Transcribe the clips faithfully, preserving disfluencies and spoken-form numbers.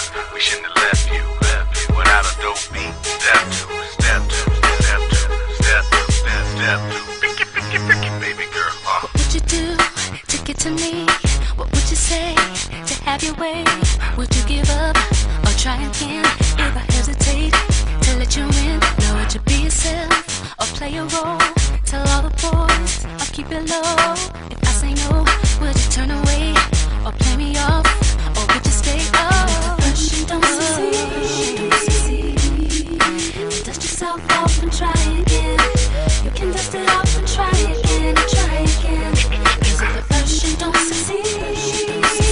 We shouldn't have left you, left you without a dope beat. Step two, step two, step two, step two, step, step two. Picky, picky, picky, baby girl. Uh. What would you do to get to me? What would you say to have your way? Would you give up or try again? If I hesitate to let you in, know would you be yourself or play a role? Tell all the boys I'll keep it low. If I say no, would you turn away or play me off, or would you stay? Oh, first you don't succeed, dust yourself off and try again. You can dust it off and try again, and try again. Cause if at first you don't succeed,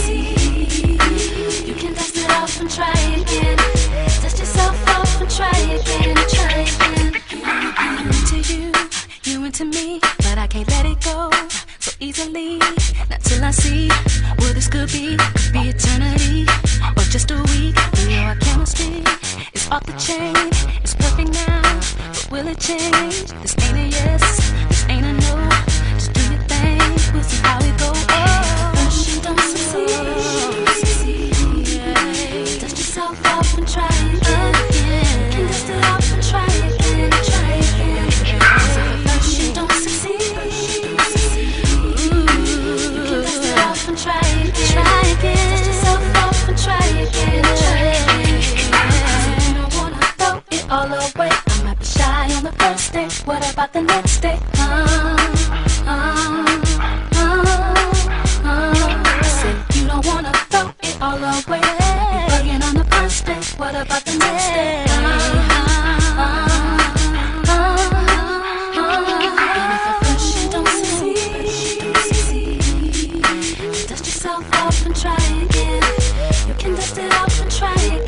you can dust it off and try again. Dust yourself off and try again, and try again. I'm into you, you into me, but I can't let it go so easily. Not till I see what this could be. Could be eternity or just a week. You know our chemistry is off the chain. It's perfect now, but will it change? This ain't a yes, this ain't a no. Just do your thing, we'll see how it goes. Oh, first you don't succeed, yeah. Dust yourself off and try again. You can dust it off and try again, try again. First you don't succeed, you can dust it off and try again, try again. Dust yourself off and try again, try again. You don't wanna throw it all away. I might be shy on the first day. What about the next day? Uh, uh, uh, uh. Say you don't wanna throw it all away. You're bugging on the first day. What about the next day? Uh, uh, uh, uh. And if at first you don't succeed, dust yourself off and try again. You can dust it off and try again.